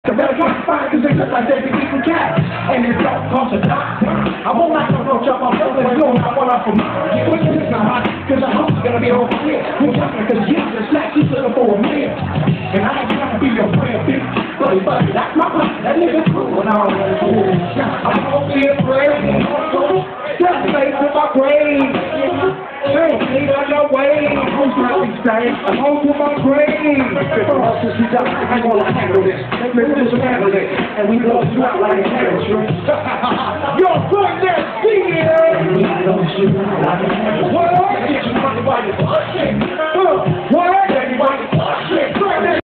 The better try to find cause they look like they be eating cat. And it don't cost a dime. I won't like no roach up my phone and go not one up for me. Which is not hot, cause I hope it's gonna be over here. We're jumping cause you just like you looking for a man. And I ain't trying to be your friend, bitch. Buddy, that's my plan. That nigga's cool when I don't want to do it. I'm gonna be afraid. Just face to my grave. Hey, leave on your way. I'm trying to stay. I'm home to my grave. Since we die, I'm gonna handle this. Let's handle it. And we blow you out like a carrot tree. You're good, let's see it. What? Get you money while you're